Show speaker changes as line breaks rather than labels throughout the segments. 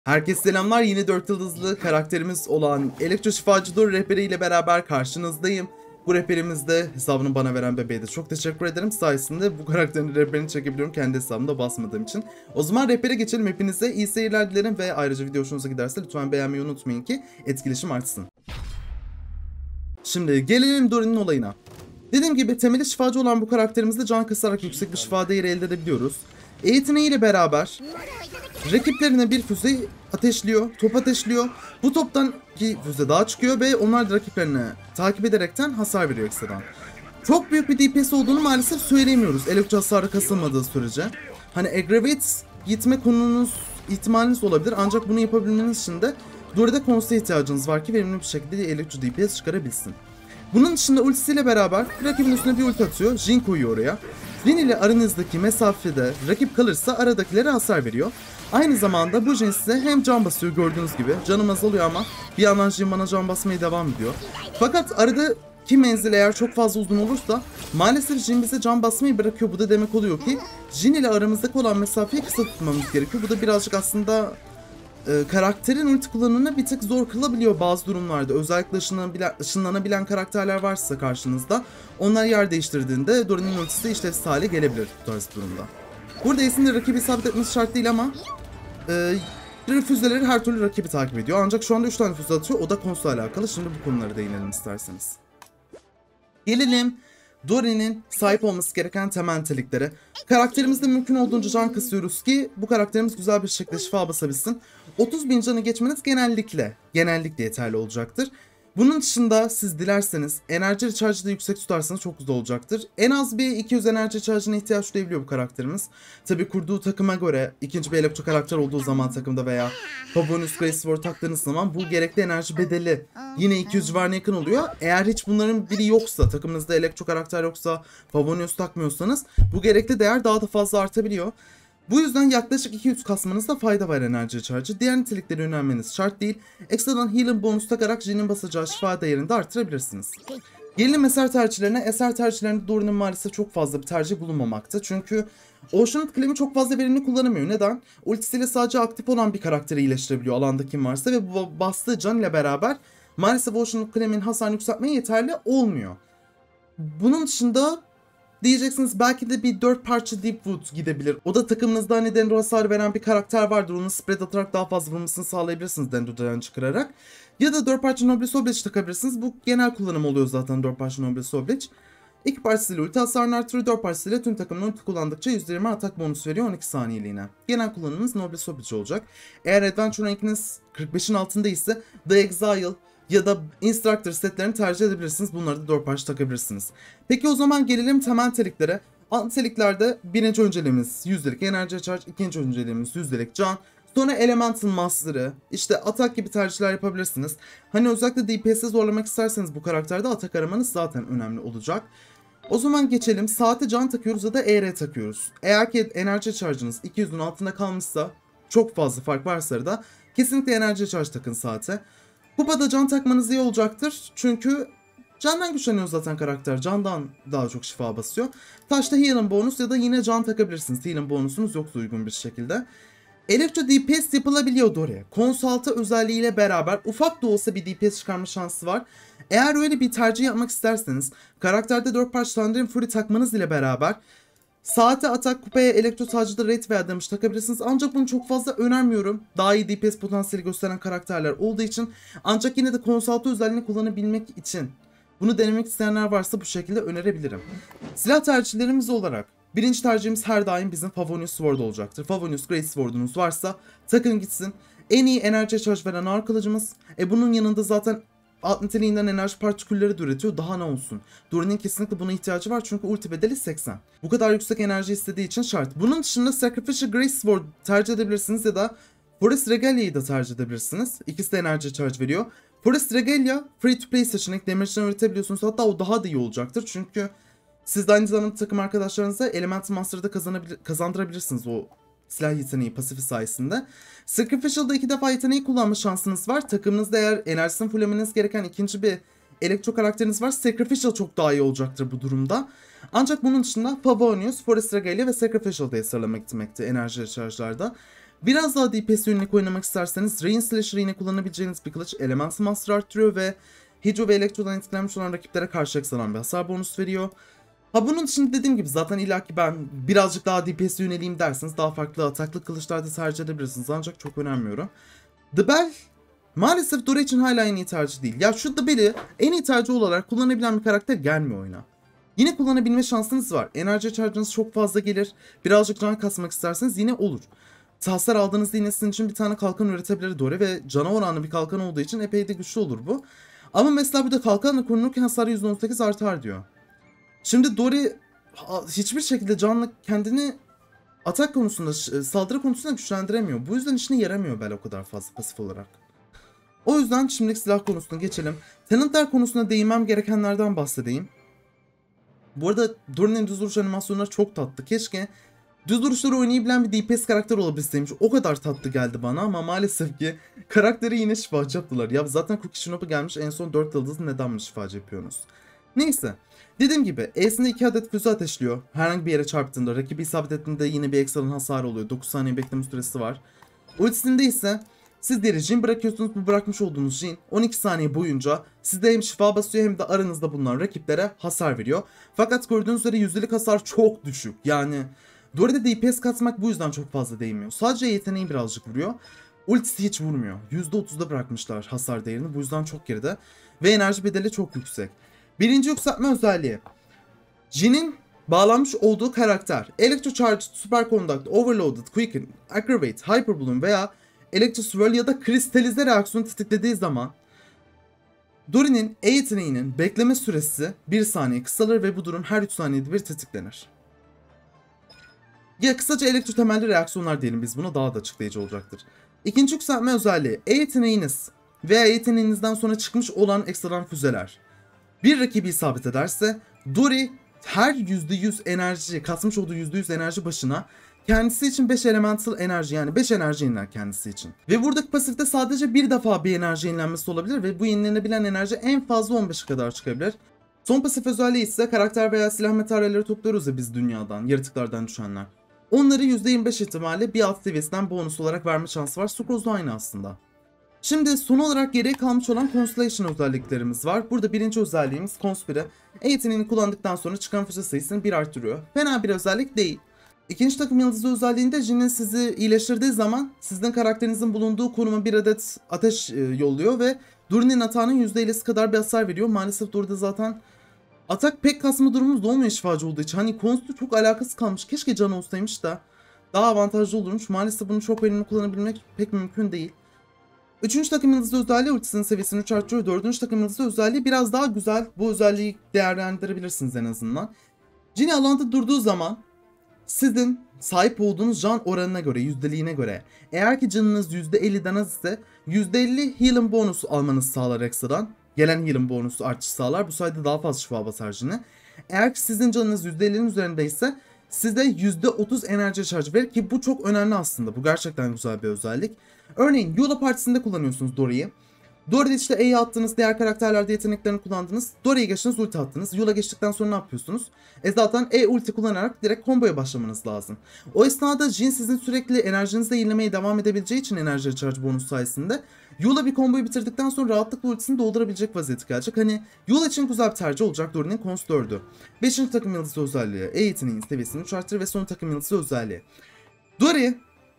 Herkese selamlar. Yine 4 yıldızlı karakterimiz olan Elektro Şifacı Dora rehberiyle beraber karşınızdayım. Bu rehberimizde hesabını bana veren bebeğe de çok teşekkür ederim. Sayesinde bu karakterin rehberini çekebiliyorum kendi hesabımda basmadığım için. O zaman rehbere geçelim. Hepinize iyi seyirler dilerim ve ayrıca video hoşunuza giderse lütfen beğenmeyi unutmayın ki etkileşim artsın. Şimdi gelelim Dora'nın olayına. Dediğim gibi temeli şifacı olan bu karakterimizde can kasarak yüksek bir şifa değeri elde edebiliyoruz. Yeteneğiyle beraber rakiplerine bir füze ateşliyor, top ateşliyor. Bu toptan bir füze daha çıkıyor ve onlar da rakiplerini takip ederekten hasar veriyor ekstradan. Çok büyük bir DPS olduğunu maalesef söyleyemiyoruz elektro hasarı kasılmadığı sürece. Hani aggravate gitme konunuz ihtimaliniz olabilir ancak bunu yapabilmeniz için de Dora'da konseya ihtiyacınız var ki verimli bir şekilde elektro DPS çıkarabilsin. Bunun dışında ultisiyle beraber rakibin üstüne bir ulti atıyor, Jhin koyuyor oraya. Jhin ile aranızdaki mesafede rakip kalırsa aradakilere hasar veriyor. Aynı zamanda bu Jhin size hem can basıyor gördüğünüz gibi. Canım azalıyor ama bir yandan Jhin bana can basmaya devam ediyor. Fakat aradaki menzil eğer çok fazla uzun olursa maalesef Jhin bize can basmayı bırakıyor. Bu da demek oluyor ki Jhin ile aramızdaki olan mesafeyi kısa tutmamız gerekiyor. Bu da birazcık aslında karakterin ulti kullanımını bir tık zor kılabiliyor bazı durumlarda. Özellikle ışınlanabilen karakterler varsa karşınızda onlar yer değiştirdiğinde Dora'nın ultisi de işlevsiz hale gelebilir bu tarz durumda. Burada E'sinde rakibi isabet etmesi şart değil ama füzeleri her türlü rakibi takip ediyor. Ancak şu anda 3 tane füze atıyor. O da konusuyla alakalı. Şimdi bu konulara değinelim isterseniz. Gelelim Dora'nın sahip olması gereken temel niteliklere. Karakterimizde mümkün olduğunca can kısıyoruz ki bu karakterimiz güzel bir şekilde şifa basabilsin. 30.000 canı geçmeniz genellikle yeterli olacaktır. Bunun dışında siz dilerseniz enerji recharge'ı da yüksek tutarsanız çok güzel olacaktır. En az bir 200 enerji recharge'ına ihtiyaç duyabiliyor bu karakterimiz. Tabi kurduğu takıma göre ikinci bir elektro karakter olduğu zaman takımda veya Favonius Grace Sword taktığınız zaman bu gerekli enerji bedeli yine 200 civarına yakın oluyor. Eğer hiç bunların biri yoksa, takımınızda elektro karakter yoksa, Favonius takmıyorsanız bu gerekli değer daha da fazla artabiliyor. Bu yüzden yaklaşık 200 kasmanızda fayda var enerji recharge'ı. Diğer niteliklere yönelmeniz şart değil. Ekstradan healing bonus takarak Jhin'in basacağı şifa değerini de arttırabilirsiniz. Gelelim eser tercihlerine. Eser tercihlerinde Dora'nın maalesef çok fazla bir tercih bulunmamakta. Çünkü Ocean Claim'i çok fazla verimli kullanamıyor. Neden? Ultisiyle sadece aktif olan bir karakteri iyileştirebiliyor alanda kim varsa ve bu bastığı can ile beraber maalesef Ocean Claim'in hasarını yükseltmeye yeterli olmuyor. Bunun dışında diyeceksiniz belki de bir 4 parça Deepwood gidebilir. O da takımınızda hani Dendro hasar veren bir karakter vardır. Onu spread atarak daha fazla vurmasını sağlayabilirsiniz Dendro'dan çıkararak. Ya da 4 parça Noble Oblige takabilirsiniz. Bu genel kullanım oluyor zaten 4 parça Noble Oblige. 2 parçasıyla ulti hasarını artırıyor. 4 parçasıyla tüm takımın ulti kullandıkça %20 atak bonus veriyor 12 saniyeliğine. Genel kullanımınız Noble Oblige olacak. Eğer Adventure rankiniz 45'in altında ise The Exile ya da Instructor setlerini tercih edebilirsiniz. Bunları da 4 parça takabilirsiniz. Peki o zaman gelelim temel niteliklere. Alt niteliklerde birinci önceliğimiz yüzdelik enerji recharge, ikinci önceliğimiz yüzdelik can. Sonra Elemental Master'ı, işte atak gibi tercihler yapabilirsiniz. Hani özellikle DPS'i zorlamak isterseniz bu karakterde atak aramanız zaten önemli olacak. O zaman geçelim. Saate can takıyoruz ya da ER takıyoruz. Eğer ki enerji recharge'ınız 200'ün altında kalmışsa, çok fazla fark varsa da kesinlikle enerji recharge takın saate. Kupada can takmanız iyi olacaktır. Çünkü candan güçleniyor zaten karakter. Candan daha çok şifa basıyor. Taşta healing bonus ya da yine can takabilirsiniz. Healing bonusunuz yoksa uygun bir şekilde. Elektro DPS yapılabiliyor Dora'ya. Konsalta özelliğiyle beraber ufak da olsa bir DPS çıkarma şansı var. Eğer öyle bir tercih yapmak isterseniz karakterde 4 parça Thundering Fury takmanız ile beraber saate atak, kupaya, elektro tacıda red veya damage takabilirsiniz. Ancak bunu çok fazla önermiyorum. Daha iyi DPS potansiyeli gösteren karakterler olduğu için. Ancak yine de konsalto özelliğini kullanabilmek için bunu denemek isteyenler varsa bu şekilde önerebilirim. Silah tercihlerimiz olarak birinci tercihimiz her daim bizim Favonius Sword olacaktır. Favonius Great Sword'unuz varsa takın gitsin. En iyi enerji charge veren ağır kılıcımız. Bunun yanında zaten alt niteliğinden enerji partikülleri de üretiyor. Daha ne olsun. Dora'nın kesinlikle buna ihtiyacı var çünkü ulti bedeli 80. Bu kadar yüksek enerji istediği için şart. Bunun dışında Sacrificial Grace Sword tercih edebilirsiniz ya da Forest Regalia'yı da tercih edebilirsiniz. İkisi de enerji charge veriyor. Forest Regalia free to play seçenek, damage'den üretebiliyorsunuz. Hatta o daha da iyi olacaktır çünkü siz de aynı zamanda takım arkadaşlarınıza Elemental Master'da kazandırabilirsiniz o silah yeteneği pasifi sayesinde. Sacrificial'da 2 defa yeteneği kullanma şansınız var. Takımınızda eğer enerjisini fullemeniz gereken ikinci bir elektro karakteriniz var. Sacrificial çok daha iyi olacaktır bu durumda. Ancak bunun dışında Favonius, Forest Regalia ve Sacrificial'da sıralama gitmekte enerji recharge'larda. Biraz daha DPS yönelik oynamak isterseniz Rain Slasher yine kullanabileceğiniz bir kılıç Elemental Master arttırıyor ve Hydro ve Elektro'dan etkilenmiş olan rakiplere karşı ekstradan bir hasar bonus veriyor. Ha bunun dışında dediğim gibi zaten illaki ben birazcık daha DPS yöneleyim derseniz daha farklı ataklı kılıçlar da tercih edebilirsiniz ancak çok önermiyorum. The Bell maalesef Dora için hala en iyi tercih değil. Ya şu The Bell'i en iyi tercih olarak kullanabilen bir karakter gelmiyor oyuna. Yine kullanabilme şansınız var. Enerji charge'ınız çok fazla gelir. Birazcık can kasmak isterseniz yine olur. Hasar aldığınızda yine sizin için bir tane kalkan üretebilir Dora ve cana oranlı bir kalkan olduğu için epey de güçlü olur bu. Ama mesela burada kalkanla korunurken hasar %18 artar diyor. Şimdi Dori hiçbir şekilde canlı kendini atak konusunda, saldırı konusunda güçlendiremiyor. Bu yüzden işine yaramıyor Bell o kadar fazla pasif olarak. O yüzden şimdilik silah konusuna geçelim. Talentlar konusunda değinmem gerekenlerden bahsedeyim. Bu arada Dori'nin düz duruş animasyonları çok tatlı. Keşke düz duruşları oynayabilen bir DPS karakter olabilseymiş. O kadar tatlı geldi bana ama maalesef ki karakteri yine şifacı yaptılar. Ya zaten Cookie Shinobu gelmiş, en son 4 yıldızı neden mi şifacı yapıyorsunuz? Neyse. Dediğim gibi E'sinde 2 adet füze ateşliyor. Herhangi bir yere çarptığında, rakibi isabet ettiğinde yine bir ekstradan hasar oluyor. 9 saniye bekleme süresi var. Ultisinde ise siz diğeri Jin bırakıyorsunuz. Bu bırakmış olduğunuz Jin 12 saniye boyunca sizde hem şifa basıyor hem de aranızda bulunan rakiplere hasar veriyor. Fakat gördüğünüz üzere yüzdelik hasar çok düşük. Yani Dori'de DPS katmak bu yüzden çok fazla değmiyor. Sadece yeteneği birazcık vuruyor. Ultisi hiç vurmuyor. %30'da bırakmışlar hasar değerini. Bu yüzden çok geride. Ve enerji bedeli çok yüksek. Birinci yükseltme özelliği. Jin'in bağlanmış olduğu karakter Electrocharge, Superconduct, Overloaded, Quicken, Aggravate, Hyperbloom veya Electroswirl ya da Kristalize reaksiyonu tetiklediği zaman Dori'nin E yeteneğinin bekleme süresi 1 saniye kısalır ve bu durum her 3 saniyede bir tetiklenir. Ya kısaca elektro temelli reaksiyonlar diyelim biz buna, daha da açıklayıcı olacaktır. İkinci yükseltme özelliği E yeteneğiniz veya yeteneğinizden sonra çıkmış olan ekstradan füzeler bir rakibi isabet ederse Dori her %100 enerji, kasmış olduğu %100 enerji başına kendisi için 5 elemental enerji, yani 5 enerji yeniler kendisi için. Ve buradaki pasifte sadece bir defa bir enerji yenilenmesi olabilir ve bu yenilenebilen enerji en fazla 15'e kadar çıkabilir. Son pasif özelliği ise karakter veya silah materyalleri topluyoruz ya biz dünyadan, yaratıklardan düşenler. Onları %25 ihtimalle bir alt seviyesinden bonus olarak verme şansı var. Sucrose da aynı aslında. Şimdi son olarak geriye kalmış olan Constellation özelliklerimiz var. Burada birinci özelliğimiz Conspire. E yeteneğini kullandıktan sonra çıkan füze sayısını 1 artırıyor. Fena bir özellik değil. İkinci takım yıldızı özelliğinde Jin'in sizi iyileştirdiği zaman sizin karakterinizin bulunduğu konuma bir adet ateş yolluyor ve Dori'nin atağının %50'si kadar bir hasar veriyor. Maalesef Dori'de zaten atak pek kasma durumumuz da olmuyor şifacı olduğu için. Hani Const'u çok alakası kalmış. Keşke canı olsaymış da daha avantajlı olurmuş. Maalesef bunu çok verimli kullanabilmek pek mümkün değil. Üçüncü takım yıldızı özelliği ultisinin seviyesini 3 artırıyor. Dördüncü takım yıldızı özelliği biraz daha güzel. Bu özelliği değerlendirebilirsiniz en azından. Jin alanda durduğu zaman sizin sahip olduğunuz can oranına göre, yüzdeliğine göre, eğer ki canınız %50'den az ise %50 healing bonusu almanızı sağlar ekstradan. Gelen healing bonusu artışı sağlar. Bu sayede daha fazla şifa basar Jin'e. Eğer ki sizin canınız %50'nin üzerindeyse size %30 enerji charge verir ki bu çok önemli aslında. Bu gerçekten güzel bir özellik. Örneğin Yola partisinde kullanıyorsunuz Dori'yi. Dori'de işte E'yi attınız, diğer karakterlerde yeteneklerini kullandınız. Dori'yi geçtiniz, ulti attınız. Yola geçtikten sonra ne yapıyorsunuz? Zaten E ulti kullanarak direkt komboya başlamanız lazım. O esnada Jin sizin sürekli enerjinizle yenilemeye devam edebileceği için enerji charge bonus sayesinde Yola bir komboyu bitirdikten sonra rahatlıkla ultisini doldurabilecek vaziyete gelecek. Hani Yola için güzel bir tercih olacak Dori'nin Cons 4'ü. 5. takım yıldızı özelliği E yeteneğinin seviyesini 3 artırır ve son takım yıldızı özelliği. Dori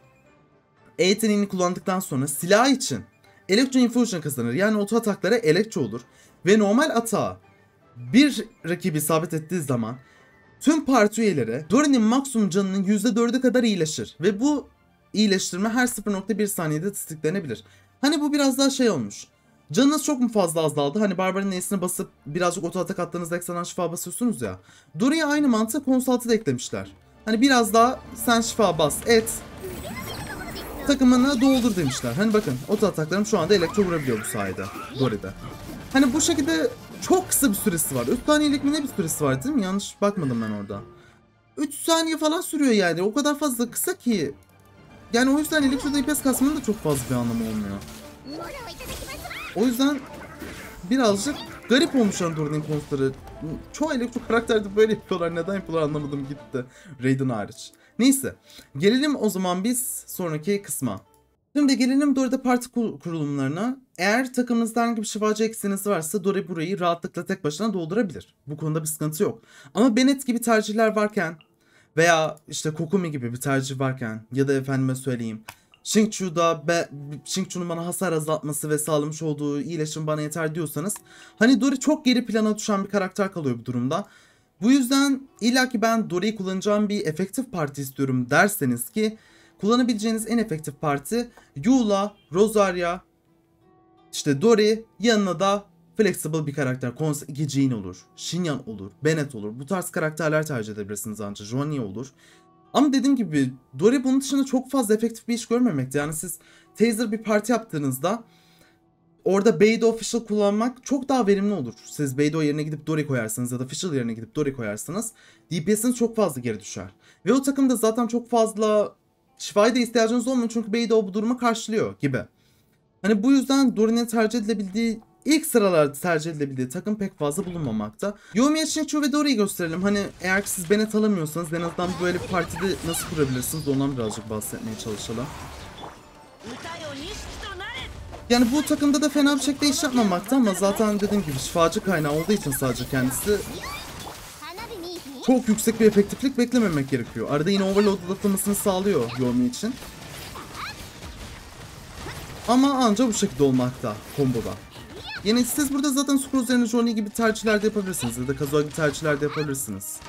E yeteneğini kullandıktan sonra silah için Electro Infusion kazanır. Yani oto ataklara elektro olur. Ve normal atağa bir rakibi isabet ettiği zaman tüm parti üyeleri Dori'nin maksimum canının %4'e kadar iyileşir. Ve bu iyileştirme her 0.1 saniyede tetiklenebilir. Hani bu biraz daha şey olmuş. Canınız çok mu fazla azaldı? Hani Barbar'ın E'sine basıp birazcık oto atak attığınızda ekstradan şifa basıyorsunuz ya. Dori'ye aynı mantığı Consult'ı da eklemişler. Hani biraz daha sen şifa bas et, takımını doldur demişler. Hani bakın oto ataklarım şu anda elektro vurabiliyor bu sayede Dori'de. Hani bu şekilde çok kısa bir süresi var. 3 saniyelik mi ne bir süresi var değil mi? Yanlış bakmadım ben orada. 3 saniye falan sürüyor yani. O kadar fazla kısa ki. Yani o yüzden elektro DPS kasmanın da çok fazla bir anlamı olmuyor. O yüzden birazcık garip olmuş Dori'nin konusları. Çoğu elektro karakterde böyle yapıyorlar. Neden yapıyorlar anlamadım gitti. Raiden hariç. Neyse. Gelelim o zaman biz sonraki kısma. Şimdi gelelim Dori'de parti kurulumlarına. Eğer takımınızda herhangi bir şifacı eksiğiniz varsa Dori burayı rahatlıkla tek başına doldurabilir. Bu konuda bir sıkıntı yok. Ama Bennett gibi tercihler varken veya işte Kokumi gibi bir tercih varken ya da efendime söyleyeyim Xingqiu'nun bana hasar azaltması ve sağlamış olduğu iyileşim bana yeter diyorsanız hani Dori çok geri plana düşen bir karakter kalıyor bu durumda. Bu yüzden illaki ben Dori'yi kullanacağım bir efektif parti istiyorum derseniz ki kullanabileceğiniz en efektif parti Eula, Rosaria, işte Dori, yanına da flexible bir karakter. Jean olur, Xinyan olur, Bennett olur. Bu tarz karakterler tercih edebilirsiniz ancak. Joanie olur. Ama dediğim gibi Dori bunun dışında çok fazla efektif bir iş görmemekte. Yani siz Taser bir parti yaptığınızda orada Beidou Official kullanmak çok daha verimli olur. Siz Beidou yerine gidip Dori koyarsınız ya da Official yerine gidip Dori koyarsanız DPS'iniz çok fazla geri düşer. Ve o takımda zaten çok fazla şifaya da ihtiyacınız olmuyor çünkü Beidou bu durumu karşılıyor gibi. Hani bu yüzden Dori'nin tercih edilebildiği, ilk sıralarda tercih edilebildiği takım pek fazla bulunmamakta. Yomiya, Xingqiu ve Dori'yi gösterelim. Hani eğer siz Bennett alamıyorsanız en azından böyle bir partide nasıl kurabilirsiniz ondan birazcık bahsetmeye çalışalım. Yani bu takımda da fena bir şekilde iş yapmamakta ama zaten dediğim gibi şifacı kaynağı olduğu için sadece kendisi çok yüksek bir efektiflik beklememek gerekiyor. Arada yine overload atılmasını sağlıyor Yomi için. Ama anca bu şekilde olmakta komboda. Yani siz burada zaten Screw üzerine Johnny gibi tercihler de yapabilirsiniz ya da Kazuha gibi tercihler de yapabilirsiniz.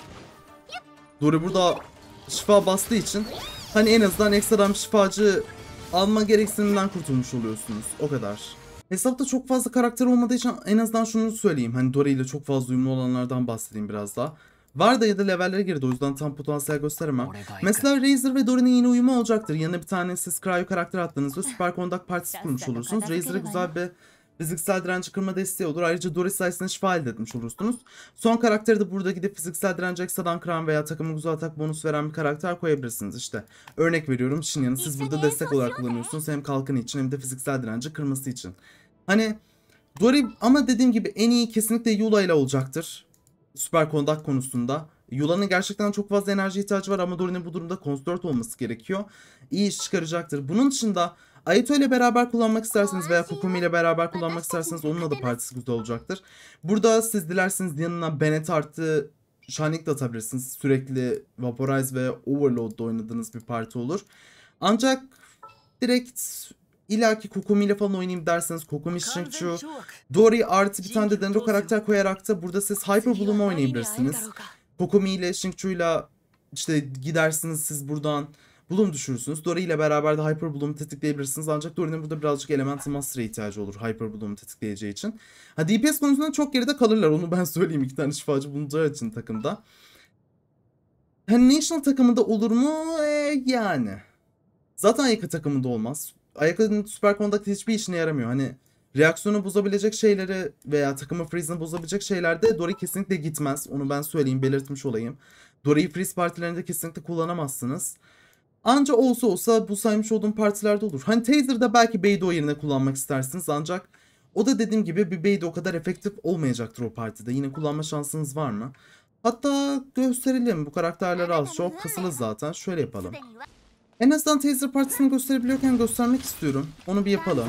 Dori burada şifa bastığı için hani en azından ekstradan bir şifacı alma gereksiniminden kurtulmuş oluyorsunuz. O kadar. Hesapta çok fazla karakter olmadığı için en azından şunu söyleyeyim. Hani Dori ile çok fazla uyumlu olanlardan bahsedeyim biraz daha. Var da ya da levellere girdi o yüzden tam potansiyel gösteremem. Mesela Razor ve Dori'nin yine uyumu olacaktır. Yanına bir tane siz Cryo karakter attığınızda Super Conduct partisi kurmuş olursunuz. Razor'a güzel bir fiziksel direnci kırma desteği olur. Ayrıca Dori sayesinde şifa elde etmiş olursunuz. Son karakteri de burada gidip fiziksel direnci ekstradan kıran veya takımın güzel atak bonus veren bir karakter koyabilirsiniz. İşte örnek veriyorum Xinyan'ı siz burada destek olarak kullanıyorsunuz. Hem kalkanı için hem de fiziksel direnci kırması için. Hani Dori ama dediğim gibi en iyi kesinlikle Eula ile olacaktır. Super Conduct konusunda. Eula'nın gerçekten çok fazla enerji ihtiyacı var ama Dori'nin bu durumda Constort olması gerekiyor. İyi iş çıkaracaktır. Bunun dışında Aito ile beraber kullanmak isterseniz veya Kokumi ile beraber kullanmak isterseniz onunla da partisi güzel olacaktır. Burada siz dilerseniz yanına Bennett artı Shining de atabilirsiniz. Sürekli Vaporize ve Overload'da oynadığınız bir parti olur. Ancak direkt İlla ki Kokumi ile falan oynayayım derseniz Kokumi, Xingqiu, Dori artı bir tane de Dendro karakter koyarak da burada siz Hyper Bloom'u oynayabilirsiniz. Kokumi ile Xingqiu ile işte gidersiniz siz buradan Bloom düşürürsünüz. Dori ile beraber de Hyper Bloom'u tetikleyebilirsiniz. Ancak Dori'nin burada birazcık Elemental Master'a ihtiyacı olur Hyper Bloom'u tetikleyeceği için. Ha DPS konusunda çok geride kalırlar onu ben söyleyeyim. 2 tane şifacı bulunacağı için takımda. Hani National takımında olur mu? Yani. Zaten Ayaka takımında olmaz. Ayaka'nın Super Conduct hiçbir işine yaramıyor. Hani reaksiyonu bozabilecek şeyleri veya takımı freeze'ini bozabilecek şeylerde Dori kesinlikle gitmez. Onu ben söyleyeyim, belirtmiş olayım. Dori'yi freeze partilerinde kesinlikle kullanamazsınız. Anca olsa bu saymış olduğum partilerde olur. Hani Taser'da belki Beidou yerine kullanmak istersiniz ancak o da dediğim gibi bir Beidou o kadar efektif olmayacaktır o partide. Yine kullanma şansınız var mı? Hatta gösterelim. Bu karakterler az çok kasılı zaten. Şöyle yapalım. En azından Taser partisini gösterebiliyorken göstermek istiyorum. Onu bir yapalım.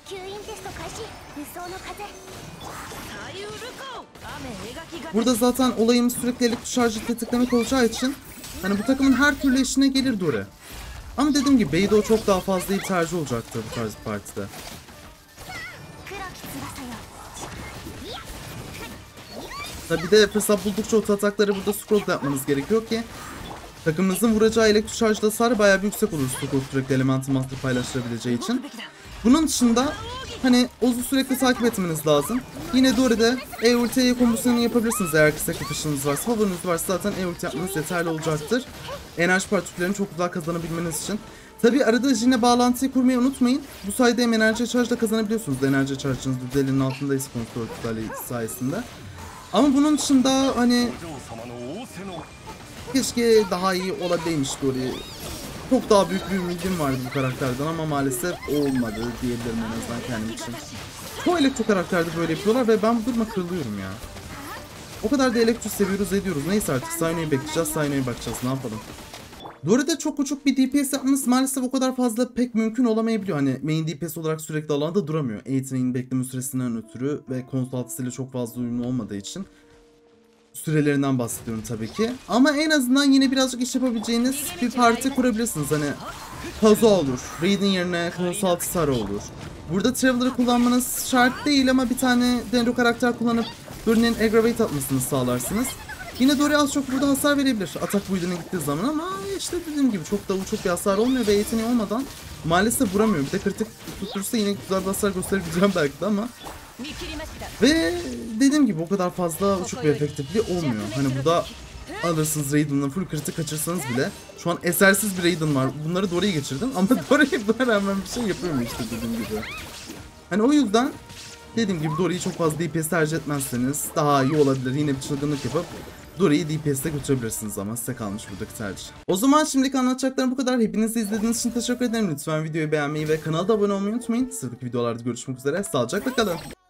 Burada zaten olayımız sürekli elektrik şarjı tetiklemek olacağı için hani bu takımın her türlü işine gelir Dori. Ama dediğim gibi Beidou çok daha fazla iyi tercih olacaktır bu tarz bir partide. Tabi de fırsat buldukça o atakları burada scroll yapmanız gerekiyor ki takımınızın vuracağı elektrik şarjlı hasarı bayağı bir yüksek olur scroll sürekli Elemental Master paylaştırabileceği için. Bunun dışında hani Oz'u sürekli takip etmeniz lazım. Yine Dori'de E-Ulti kombosunu yapabilirsiniz eğer ki sacrifice'ınız varsa. Favoriniz varsa zaten E-Ulti yapmanız yeterli olacaktır. Enerji partiküllerini çok güzel kazanabilmeniz için. Tabi arada Jin'le bağlantıyı kurmayı unutmayın. Bu sayede hem enerji charge da kazanabiliyorsunuz. Enerji charge'ınız %50'nin altındaysa kontrol sayesinde. Ama bunun dışında hani keşke daha iyi olabileymiş Dori. Çok daha büyük bir ümidim vardı bu karakterden ama maalesef olmadı diyebilirim en azından kendim için. Çoğu elektro karakterde böyle yapıyorlar ve ben bu duruma kırılıyorum ya. O kadar da elektro seviyoruz ediyoruz. Neyse artık Saino'yu bekleyeceğiz, Saino'ya bakacağız, ne yapalım. Dory'de çok uçuk bir DPS yapmanız maalesef o kadar fazla pek mümkün olamayabiliyor. Hani main DPS olarak sürekli alanda duramıyor. A-Train bekleme süresinden ötürü ve konsol altısıyla çok fazla uyumlu olmadığı için. Sürelerinden bahsediyorum tabii ki. Ama en azından yine birazcık iş yapabileceğiniz bir parti kurabilirsiniz. Hani Kazuha olur. Raiden yerine konsol altı Sara olur. Burada Traveler'ı kullanmanız şart değil ama bir tane Dendro karakter kullanıp Dory'nin aggravate atmasını sağlarsınız. Yine Dory az çok burada hasar verebilir atak build'ine gittiği zaman ama işte dediğim gibi çok da uçuk bir hasar olmuyor ve yeteneği olmadan maalesef vuramıyor. Bir de kritik tutturursa yine güzel bir hasar gösterebileceğim belki de ama. Ve dediğim gibi o kadar fazla uçuk bir efektifliği olmuyor. Hani burada alırsınız Raiden'la full kritik kaçırsanız bile. Şu an esersiz bir Raiden var. Bunları Dory'ye geçirdim ama Dory buna rağmen bir şey yapamıyor işte dediğim gibi. Hani o yüzden dediğim gibi Dory'yi çok fazla DPS tercih etmezseniz daha iyi olabilir. Yine bir çılgınlık yapıp Dory'yi DPS'te götürebilirsiniz ama size kalmış buradaki tercih. O zaman şimdilik anlatacaklarım bu kadar. Hepinizi izlediğiniz için teşekkür ederim. Lütfen videoyu beğenmeyi ve kanala da abone olmayı unutmayın. Sıradaki videolarda görüşmek üzere. Sağlıcakla kalın.